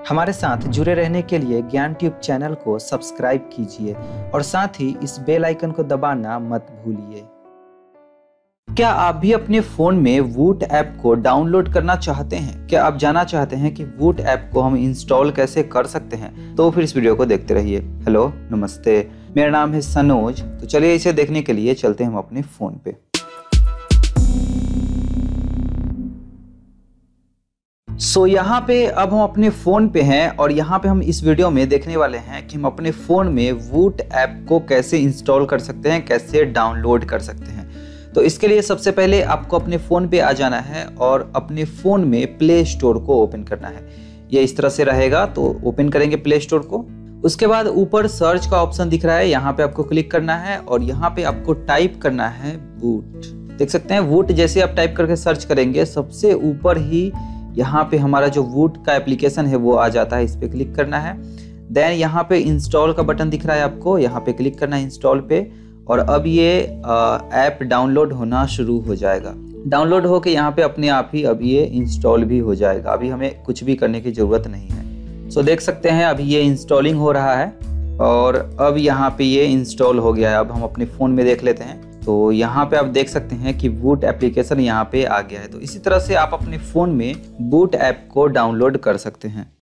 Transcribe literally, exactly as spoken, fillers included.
हमारे साथ जुड़े रहने के लिए ज्ञान ट्यूब चैनल को सब्सक्राइब कीजिए और साथ ही इस बेल आइकन को दबाना मत भूलिए। क्या आप भी अपने फोन में वूट ऐप को डाउनलोड करना चाहते हैं? क्या आप जानना चाहते हैं कि वूट ऐप को हम इंस्टॉल कैसे कर सकते हैं? तो फिर इस वीडियो को देखते रहिए। हेलो, नमस्ते, मेरा नाम है सनोज। तो चलिए इसे देखने के लिए चलते हैं हम अपने फोन पे। सो so, यहाँ पे अब हम अपने फ़ोन पे हैं और यहाँ पे हम इस वीडियो में देखने वाले हैं कि हम अपने फ़ोन में वूट ऐप को कैसे इंस्टॉल कर सकते हैं, कैसे डाउनलोड कर सकते हैं। तो इसके लिए सबसे पहले आपको अपने फ़ोन पे आ जाना है और अपने फ़ोन में प्ले स्टोर को ओपन करना है। ये इस तरह से रहेगा, तो ओपन करेंगे प्ले स्टोर को। उसके बाद ऊपर सर्च का ऑप्शन दिख रहा है, यहाँ पे आपको क्लिक करना है और यहाँ पे आपको टाइप करना है वूट। देख सकते हैं वूट जैसे आप टाइप करके सर्च करेंगे, सबसे ऊपर ही यहाँ पे हमारा जो वूट का एप्लीकेशन है वो आ जाता है। इस पे क्लिक करना है। देन यहाँ पे इंस्टॉल का बटन दिख रहा है आपको, यहाँ पे क्लिक करना है इंस्टॉल पे और अब ये ऐप डाउनलोड होना शुरू हो जाएगा। डाउनलोड होके यहाँ पे अपने आप ही अब ये इंस्टॉल भी हो जाएगा। अभी हमें कुछ भी करने की ज़रूरत नहीं है। सो देख सकते हैं अभी ये इंस्टॉलिंग हो रहा है और अब यहाँ पे ये इंस्टॉल हो गया है। अब हम अपने फ़ोन में देख लेते हैं। तो यहाँ पे आप देख सकते हैं कि वूट एप्लीकेशन यहाँ पे आ गया है। तो इसी तरह से आप अपने फ़ोन में वूट ऐप को डाउनलोड कर सकते हैं।